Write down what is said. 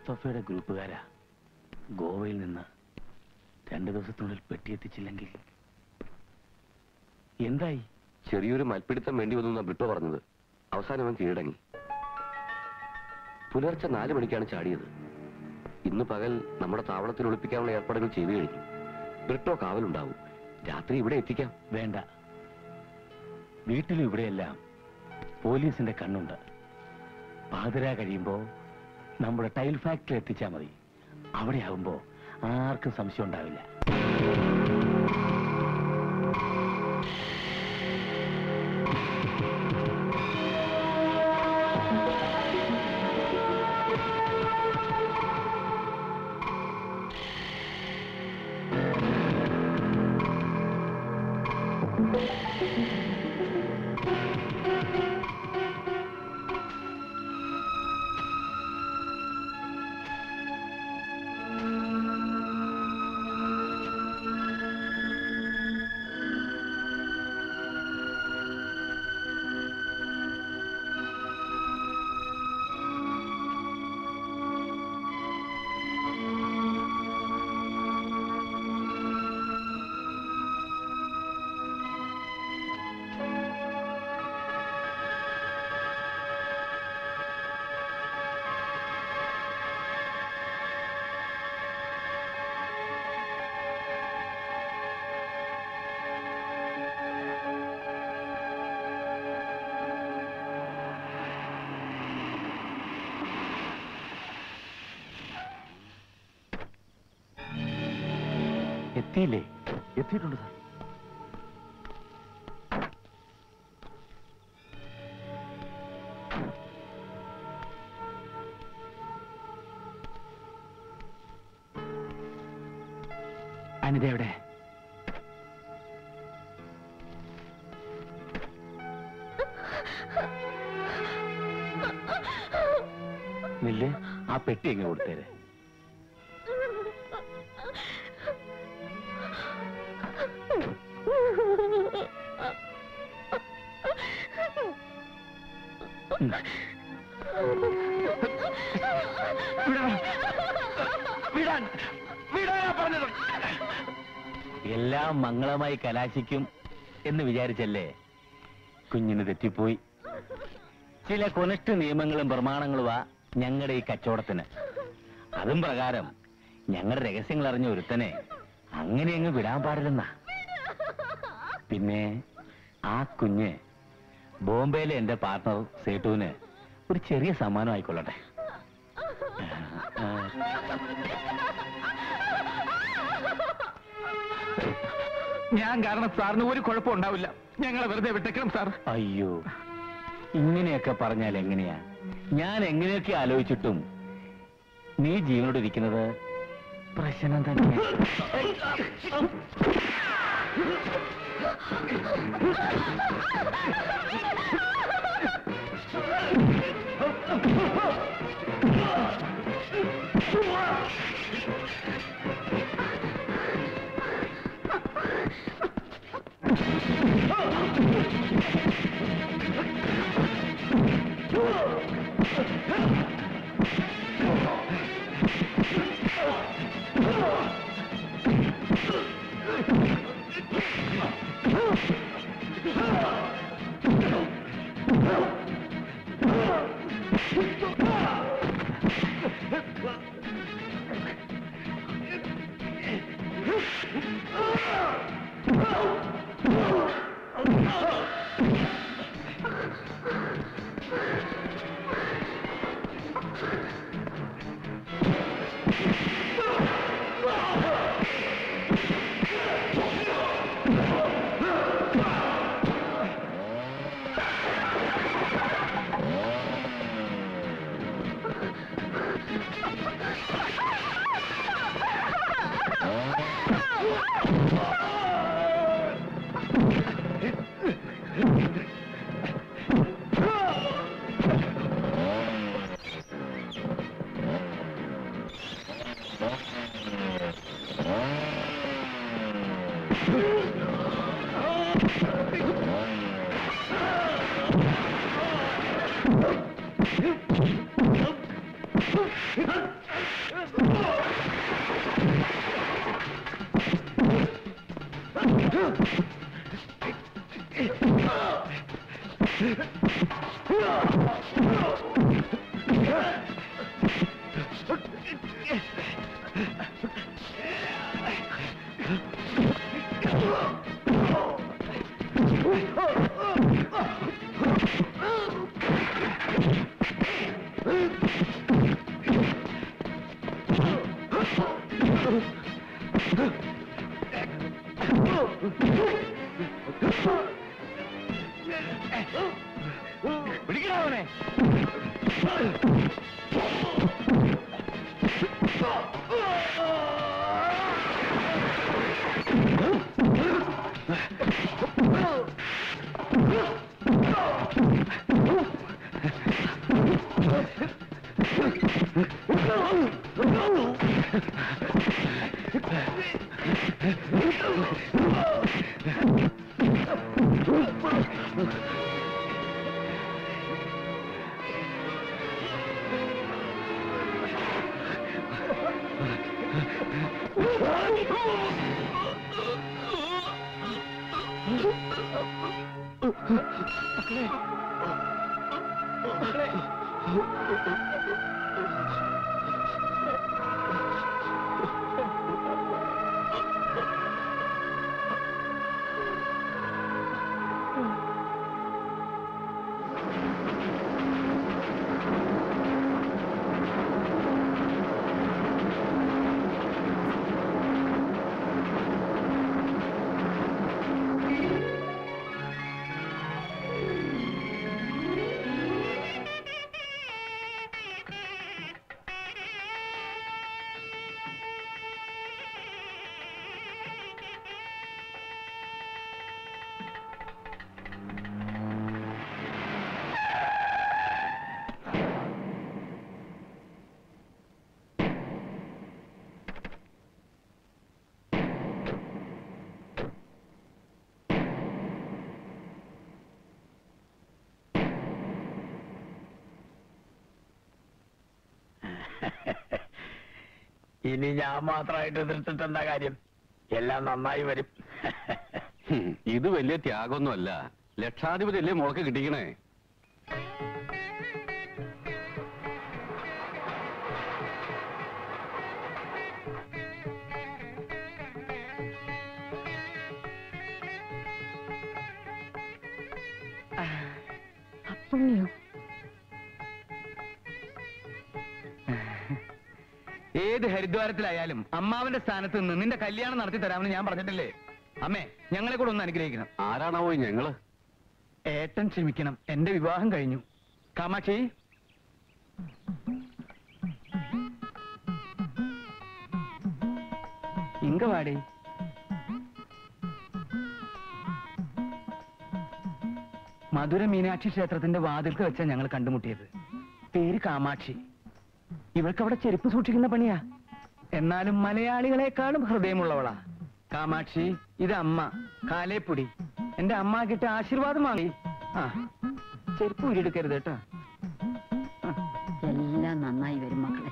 മുസ്തഫയുടെ ഗ്രൂപ്പുകാരാ. ഗോവയിൽ നിന്ന് 2 ദിവസത്തിനുള്ളിൽ പെട്ടിയെത്തിച്ചില്ലെങ്കിൽ എന്തായി? ചെറിയൊരു മൽപ്പിടുത്തം വേണ്ടി വന്നു എന്നാ ബ്രിട്ടോ പറഞ്ഞത്. അവസാനം അവൻ കീഴടങ്ങി. പുലർച്ചെ 4 മണിക്കാണ് ചാടിയത്. ഇന്ന് പകൽ നമ്മുടെ താവളത്തിൽ ഒളിപ്പിക്കാനുള്ള ഏർപ്പാടുകൾ ചെയ്തു കഴിഞ്ഞു. ബ്രിട്ടോ കാവലുണ്ടാവും. രാത്രി ഇവിടെ എത്തിക്കാം. വേണ്ട, വീട്ടിലും ഇവിടെയെല്ലാം പോലീസിന്റെ കണ്ണുണ്ട്. പാതിര കഴിയുമ്പോ നമ്മുടെ ടൈൽ ഫാക്ടറി എത്തിച്ചാൽ മതി. അവിടെ ആവുമ്പോ ആർക്കും സംശയം ഉണ്ടാവില്ല. എത്തിയില്ലേ? എത്തിയിട്ടുണ്ട് സാർ. അനിത എവിടെ? നില്ലേ, ആ പെട്ടി എങ്ങനെ കൊടുത്തേരെ. എല്ലാം മംഗളമായി കലാശിക്കും എന്ന് വിചാരിച്ചല്ലേ? കുഞ്ഞിന് തെറ്റിപ്പോയി. ചില കൊനിഷ്ഠ നിയമങ്ങളും പ്രമാണങ്ങളുമാ ഞങ്ങളുടെ ഈ കച്ചവടത്തിന്. അതും പ്രകാരം ഞങ്ങളുടെ രഹസ്യങ്ങൾ അറിഞ്ഞ ഒരുത്തനെ അങ്ങനെ അങ്ങ് വിടാൻ പാടില്ലെന്നാ. പിന്നെ ആ കുഞ്ഞ് ബോംബെയിലെ എന്റെ പാർട്ണർ സേട്ടുവിന് ഒരു ചെറിയ സമ്മാനം ആയിക്കൊള്ളട്ടെ. ഞാൻ കാരണം സാറിന് ഒരു കുഴപ്പം ഉണ്ടാവില്ല. ഞങ്ങളെ വെറുതെ വിട്ടേക്കണം സാർ. അയ്യോ, ഇങ്ങനെയൊക്കെ പറഞ്ഞാൽ എങ്ങനെയാ? ഞാൻ എങ്ങനെയൊക്കെ ആലോചിച്ചിട്ടും നീ ജീവനോട് ഇരിക്കുന്നത് പ്രശ്നം തന്നെ. പിടിക്കണവനെ. ഇനി ഞാൻ മാത്രമായിട്ട് എതിർത്തിട്ട് എന്താ കാര്യം? എല്ലാം നന്നായി വരും. ഇത് വലിയ ത്യാഗമൊന്നുമല്ല. ലക്ഷാധിപതി അല്ലേ മുളക്ക് കിട്ടിക്കണേ. പുണ്യോ ഏത് ഹരിദ്വാരത്തിലായാലും അമ്മാവന്റെ സ്ഥാനത്ത് നിന്ന് നിന്റെ കല്യാണം നടത്തി തരാമെന്ന് ഞാൻ പറഞ്ഞിട്ടില്ലേ? അമ്മേ, ഞങ്ങളെ കൂടെ ഒന്ന് അനുഗ്രഹിക്കണം. ആരാണാവോ ഞങ്ങള്? ഏട്ടൻ ക്ഷമിക്കണം, എന്റെ വിവാഹം കഴിഞ്ഞു. കാമാക്ഷി, ഇങ്ക വാടി. മധുര മീനാക്ഷി ക്ഷേത്രത്തിന്റെ വാതിൽക്ക് വെച്ചാ ഞങ്ങൾ കണ്ടുമുട്ടിയത്. പേര് കാമാക്ഷി. ഇവൾക്കവിടെ ചെരുപ്പ് സൂക്ഷിക്കുന്ന പണിയാ. എന്നാലും മലയാളികളെക്കാളും ഹൃദയമുള്ളവളാ കാമാക്ഷി. ഇത് അമ്മ കാലേപ്പൊടി. എന്റെ അമ്മ കിട്ടിയ ആശീർവാദം വാങ്ങി. ആ, ചെരുപ്പ് ഊരിയെടുക്കരുത് കേട്ടോ. എല്ലാം നന്നായി വരും മക്കളെ.